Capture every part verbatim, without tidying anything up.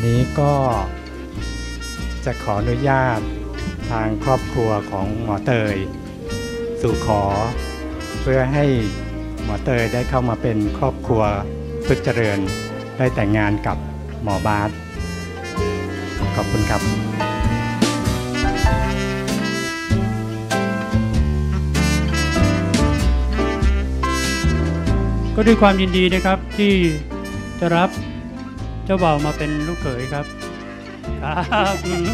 นี้ก็จะขออนุญาตทางครอบครัวของหมอเตยสู่ขอเพื่อให้หมอเตยได้เข้ามาเป็นครอบครัวพุทธเจริญได้แต่งงานกับหมอบาสขอบคุณครับก็ด้วยความยินดีนะครับที่จะรับเจ้าบ่าวมาเป็นลูกเขยครับครับ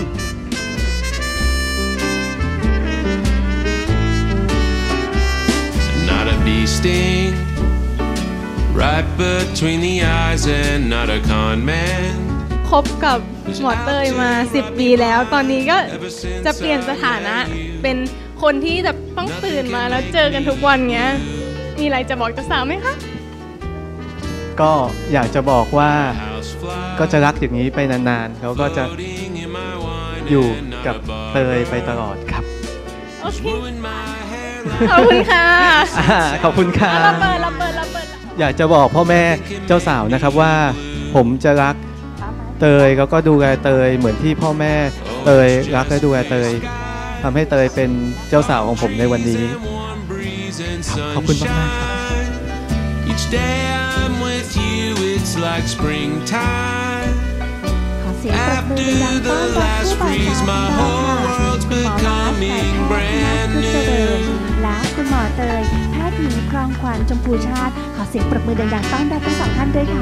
Not a bee sting right between the eyes and not a con man คบกับหมอเตยมาสิบปีแล้วตอนนี้ก็จะเปลี่ยนสถานะเป็นคนที่จะต้องตื่นมาแล้วเจอกันทุกวันเงี้ยมีอะไรจะบอกเจ้าสาวไหมคะก็อยากจะบอกว่าก็จะรักอย่างนี้ไปนานๆแล้วก็จะอยู่กับเตยไปตลอดครับโอเคขอบคุณค่ะขอบคุณค่ะรับเปิดรับเปิดรับเปิดอยากจะบอกพ่อแม่เจ้าสาวนะครับว่าผมจะรักเตยแล้วก็ดูแลเตยเหมือนที่พ่อแม่เตยรักและดูแลเตยทำให้เตยเป็นเจ้าสาวของผมในวันนี้ขอบคุณมากๆครับ Each day I'm with you, it's like springtime. After the last freeze, my whole world's becoming brand new. และคุณหมอเตยแพทย์หญิงครองขวัญชมพูชาติขอเสียงปรบมือดังๆต้อนรับทั้งสองท่านด้วยค่ะ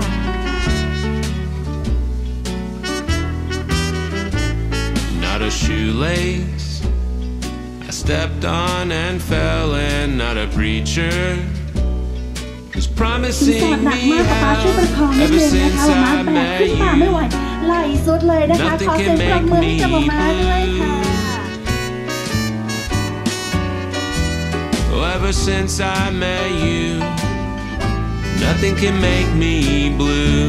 Not a shoelace I stepped on and fell, and not a preacher.Was promising me how ever since I met you. Nothing can make me blue. Oh, ever since I met you, nothing can make me blue.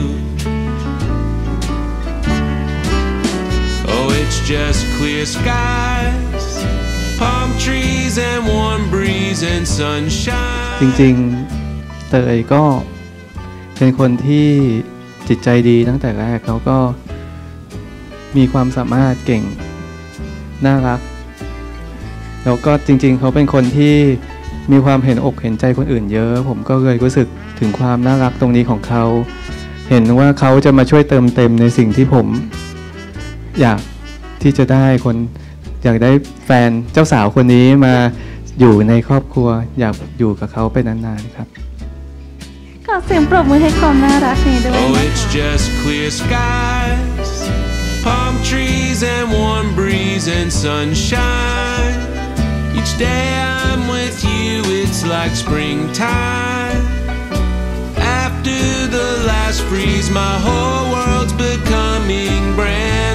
Oh, it's just clear skies, palm trees and warm breeze and sunshine. จริงๆเตยก็เป็นคนที่จิตใจดีตั้งแต่แรกแล้วก็มีความสามารถเก่งน่ารักแล้วก็จริงๆเขาเป็นคนที่มีความเห็นอกเห็นใจคนอื่นเยอะผมก็เลยรู้สึกถึงความน่ารักตรงนี้ของเขาเห็นว่าเขาจะมาช่วยเติมเต็มในสิ่งที่ผมอยากที่จะได้คนอยากได้แฟนเจ้าสาวคนนี้มาอยู่ในครอบครัวอยากอยู่กับเขาไปนานๆครับขอเสียงปรบมือให้ความน่ารักนี้ด้วย Oh, it's just clear skies, palm trees and warm breeze and sunshine. Each day I'm with you, it's like springtime. After the last freeze, my whole world's becoming brand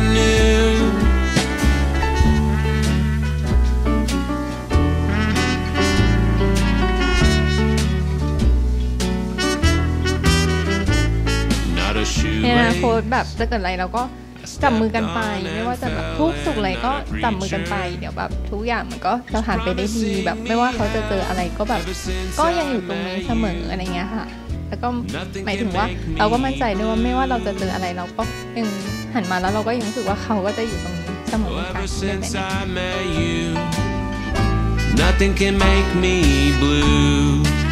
new. ในอนาคตแบบจะเกิดอะไรเราก็จับมือกันไปไม่ว่าจะแบบทุกสุขอะไรก็จับมือกันไปเดี๋ยวแบบทุกอย่างมันก็จะผ่านไปได้ดีแบบไม่ว่าเขาจะเจออะไรก็แบบก็ยังอยู่ตรงนี้เสมออะไรเงี้ยค่ะแล้วก็หมายถึงว่าเราก็มั่นใจด้วยว่าไม่ว่าเราจะเจออะไรเราก็ยังหันมาแล้วเราก็ยังรู้สึกว่าเขาก็จะอยู่ตรงนี้เสมอกัน Nothing can make me blue